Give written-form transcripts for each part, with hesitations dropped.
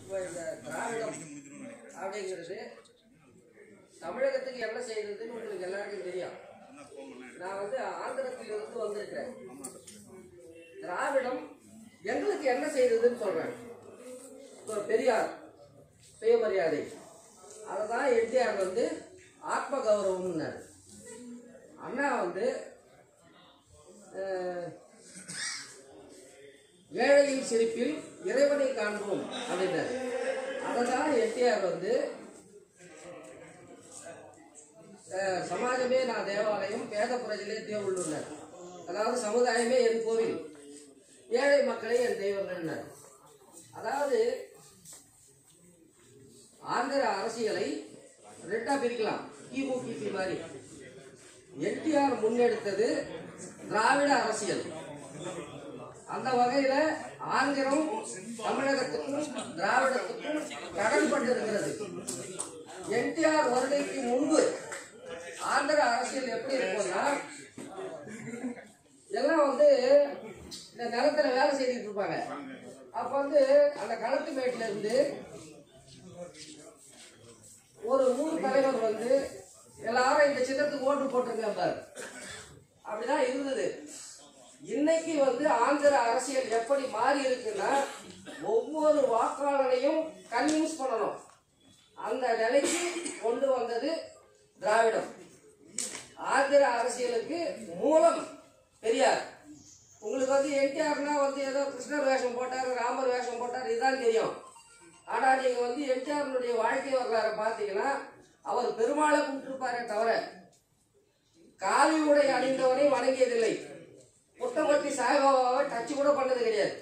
இப்போ இந்த திராவிடம் அப்படிங்கிறது தமிழகத்துக்கு என்ன செய்யறதுன்னு உங்களுக்கு எல்லாருக்கும் தெரியும். நான் வந்து ஆந்திரத்திலிருந்து வந்திருக்கிறேன். திராவிடம் எங்களுக்கு என்ன செய்யறதுன்னு சொல்றேன். இப்போ பெரியார் சுயமரியாதை, அதை தான் என்டிஆர் வந்து ஆத்ம கௌரவம்னாரு. அண்ணா வந்து ஏழையின் சிரிப்பில் இறைவனை காண்போம் அப்படின்னாரு. அதை தான் என்டிஆர் வந்து சமாஜமே நான் தேவாலயம், பேத பிரஜைகளே தேவுள்ளார். அதாவது சமுதாயமே என் கோவில், ஏழை மக்களே என் தெய்வங்கள்னார். அதாவது ஆந்திர அரசியலை ரெண்டா பிரிக்கலாம், கிமு கிபி மாதிரி. என்டிஆர் முன்னெடுத்தது திராவிட அரசியல். அந்த வகையில ஆந்திரம் தமிழகத்துக்கும் திராவிடத்துக்கும் கடன் பட்டிருக்கிறது. என்டிஆர் வருகைக்கு முன்பு ஆந்திர அரசியல் எப்படி இருக்கும்னா, எல்லாம் வந்து இந்த நிலத்துல வேலை செய்துட்டு இருப்பாங்க. அப்ப வந்து அந்த களத்து மேட்ல இருந்து ஒரு ஊர் தலைவர் வந்து எல்லாரும் இந்த சின்னத்துக்கு ஓட்டு போட்டிருக்காங்க பாரு, அப்படிதான் இருந்தது. இன்னைக்கு வந்து ஆந்திர அரசியல் எப்படி மாறி இருக்குன்னா, ஒவ்வொரு வாக்காளரையும் கன்வின்ஸ் பண்ணணும். அந்த நிலைக்கு கொண்டு வந்தது திராவிடம். ஆந்திர அரசியலுக்கு மூலம் பெரியார். உங்களுக்கு வந்து என்டிஆர்னா வந்து ஏதோ கிருஷ்ணர் வேஷம் போட்டார், ராமர் வேஷம் போட்டார், இதுதான் தெரியும். ஆனா நீங்க வந்து என்டிஆருடைய வாழ்க்கை வரலாறு பார்த்தீங்கன்னா, அவர் பெருமாளை கும்பிட்டுருப்பாரே தவிர காவி உடை அணிந்தவனை வணங்கியதில்லை. புத்தகத்தி சாய்பாபாவை டச் கூட பண்ணது கிடையாது.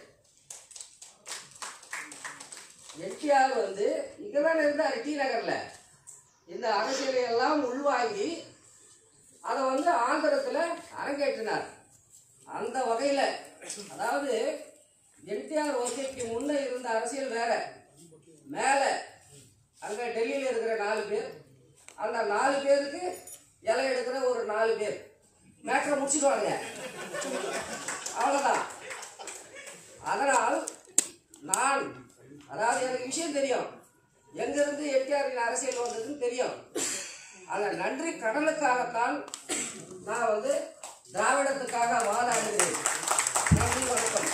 என்டிஆர் வந்து இங்கதான் இருந்தார், டி நகர்ல. இந்த அரசியலை எல்லாம் உள்வாங்கி அதை வந்து ஆந்திரத்துல அரங்கேற்றினார். அந்த வகையில அதாவது என்டிஆர் வருகைக்கு முன்ன இருந்த அரசியல் வேற. மேல அங்க டெல்லியில இருக்கிற 4 பேர், அந்த 4 பேருக்கு இலை எடுக்கிற ஒரு 4 பேர் மேட்டரை முடிச்சுடுவாங்க, அவ்வளவுதான். அதனால் நான் அதாவது எனக்கு விஷயம் தெரியும், எங்கிருந்து என்டிஆரின் அரசியல் வந்ததுன்னு தெரியும். அந்த நன்றி கடலுக்காகத்தான் நான் வந்து திராவிடத்துக்காக வாதாடுகிறேன். நன்றி, வணக்கம்.